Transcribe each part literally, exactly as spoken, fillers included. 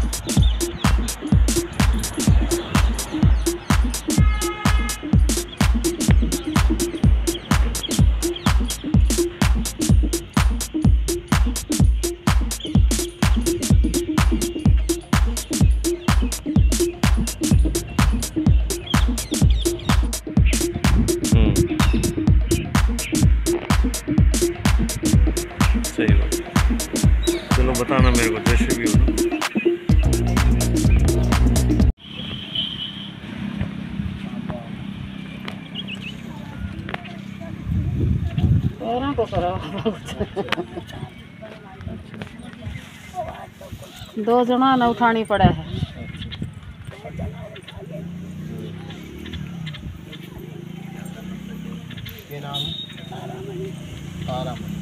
सही बात। चलो बताना मेरे को जैसे भी हो ना। पैरों को करो दो जना न उठानी पड़ा है। ये नाम तारामणि।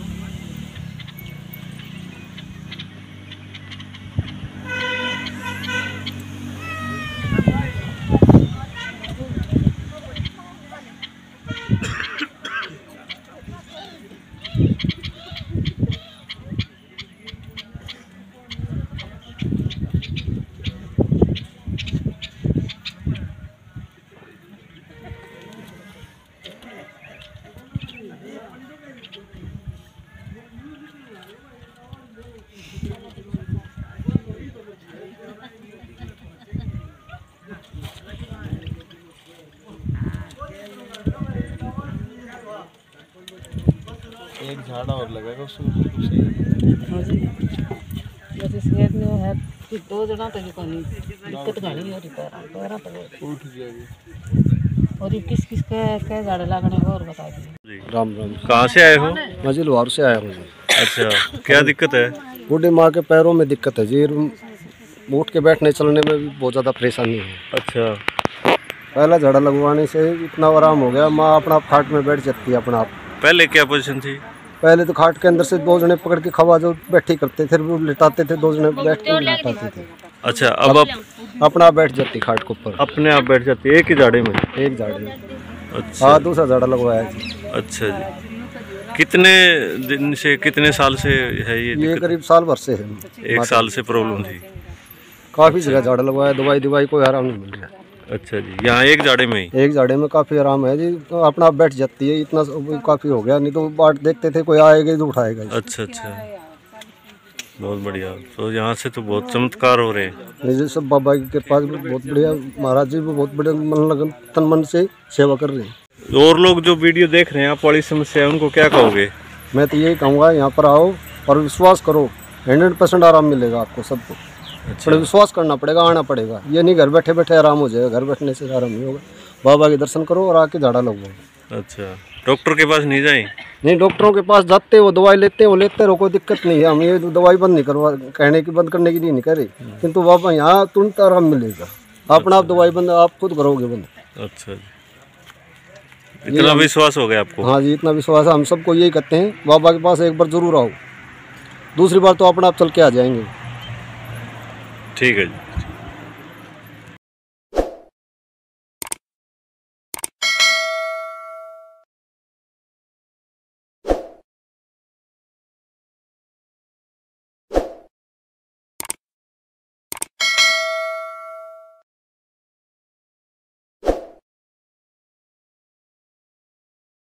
एक झाड़ा और लगेगा उसमें बिल्कुल सही है। जैसे सेहत में है कि दो जना तो नहीं दिक्कत घनी हो रही पैरा पैरा तो उठ जाएगी। और ये किस किस के के झाड़े लगने और बता दीजिए। राम राम। कहाँ से आए हो? मैं जी लोहारू से आया हूँ जी। अच्छा, क्या दिक्कत है? बूढ़ी माँ के पैरों में दिक्कत है जी, उठ के बैठने चलने में भी बहुत ज़्यादा परेशानी है। अच्छा, पहला झाड़ा लगवाने से इतना आराम हो गया, माँ अपना खाट में बैठ जाती है अपना आप। पहले क्या पोजीशन थी? पहले तो खाट के अंदर से दो जने पकड़ के खवा जो बैठी करते थे, वो लिटाते थे, दो जने बैठ के लिटाते थे। अच्छा, अब आप अपना बैठ जाती खाट के ऊपर, अपने आप बैठ जाती है एक ही झाड़े में? एक झाड़े में। अच्छा। हाँ, दूसरा झाड़ा लगवाया जी। अच्छा जी। कितने दिन से, कितने साल से है ये? ये करीब साल भर से है। एक साल से प्रॉब्लम थी? काफ़ी जगह झाड़ा लगवाया, दवाई दवाई कोई आराम नहीं मिल रहा। अच्छा जी, यहाँ एक झाड़े में ही? एक झाड़े में काफ़ी आराम है जी, तो अपना आप बैठ जाती है, इतना काफ़ी हो गया। नहीं तो बाट देखते थे कोई आएगा तो उठाएगा। अच्छा अच्छा, बहुत बढ़िया। तो यहाँ से तो बहुत चमत्कार हो रहे हैं। जी, सब बाबा की कृपा से बहुत बढ़िया, महाराज जी भी बहुत बढ़िया मन लगन तन मन से सेवा कर रहे हैं। और लोग जो वीडियो देख रहे हैं आप वाली समस्या है, उनको क्या कहोगे? मैं तो यही कहूँगा, यहाँ पर आओ और विश्वास करो, हंड्रेड परसेंट आराम मिलेगा आपको सबको। अच्छा। पर विश्वास करना पड़ेगा, आना पड़ेगा। ये नहीं घर बैठे बैठे आराम हो जाएगा, घर बैठने से आराम नहीं होगा। बाबा के दर्शन करो और आके झाड़ा लगवाओ। अच्छा, डॉक्टर के पास नहीं जाएं? नहीं, डॉक्टरों के पास जाते वो दवाई लेते हैं, वो लेते रहो, कोई दिक्कत नहीं है। हम ये दवाई बंद नहीं करवा, कहने की बंद करने की नहीं कह रहे, किंतु बाबा यहाँ तुरंत आराम मिलेगा। अपना आप दवाई बंद आप खुद करोगे बंद। अच्छा जी, इतना विश्वास हो गया आपको? हाँ जी, इतना विश्वास है। हम सबको यही कहते हैं, बाबा के पास एक बार जरूर आओ, दूसरी बार तो अपना आप चल के आ जाएंगे। ठीक है जी।